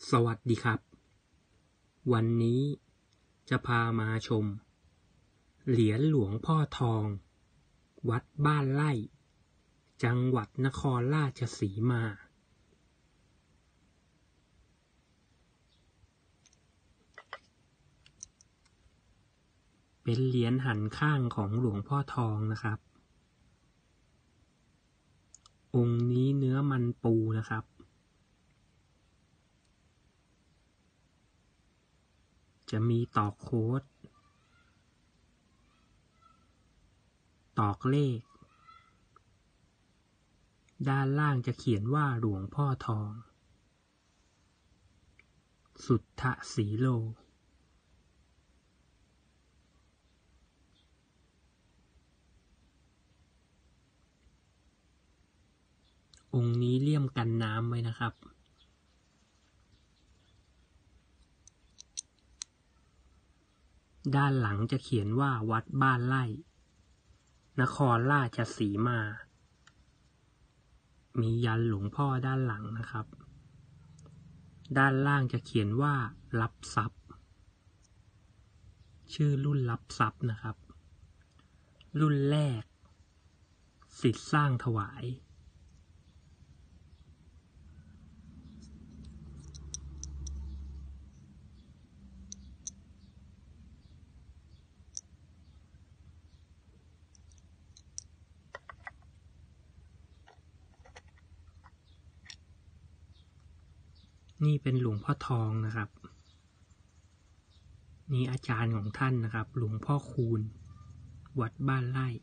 สวัสดีครับวันนี้จะพามาชมเหรียญหลวงพ่อทองวัดบ้านไร่จังหวัดนครราชสีมาเป็นเหรียญหันข้างของหลวงพ่อทองนะครับองค์นี้เนื้อมันปูนะครับจะมีตอกโค้ดตอกเลขด้านล่างจะเขียนว่าหลวงพ่อทองสุทธสีโลองค์นี้เลี่ยมกันน้ำไว้นะครับด้านหลังจะเขียนว่าวัดบ้านไร่นครราชสีมามียันหลวงพ่อด้านหลังนะครับด้านล่างจะเขียนว่ารับทรัพย์ชื่อรุ่นรับทรัพย์นะครับรุ่นแรกสิทธิ์สร้างถวายนี่เป็นหลวงพ่อทองนะครับนี่อาจารย์ของท่านนะครับหลวงพ่อคูณวัดบ้านไร่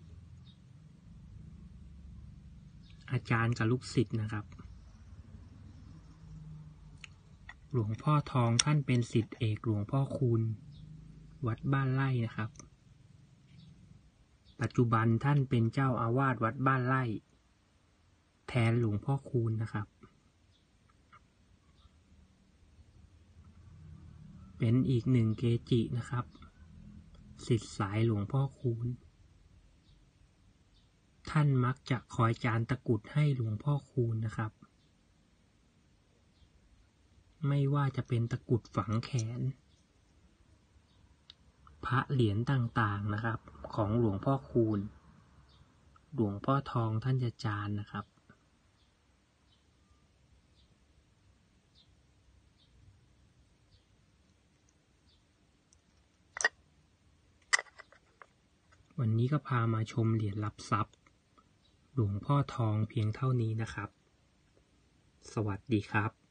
อาจารย์กับลูกศิษย์นะครับหลวงพ่อทองท่านเป็นศิษย์เอกหลวงพ่อคูณวัดบ้านไร่นะครับปัจจุบันท่านเป็นเจ้าอาวาสวัดบ้านไร่แทนหลวงพ่อคูณนะครับเป็นอีกหนึ่งเกจินะครับศิษย์สายหลวงพ่อคูณท่านมักจะคอยจานตะกุดให้หลวงพ่อคูณนะครับไม่ว่าจะเป็นตะกุดฝังแขนพระเหรียญต่างๆนะครับของหลวงพ่อคูณหลวงพ่อทองท่านจะจานนะครับวันนี้ก็พามาชมเหรียญรับทรัพย์หลวงพ่อทองเพียงเท่านี้นะครับสวัสดีครับ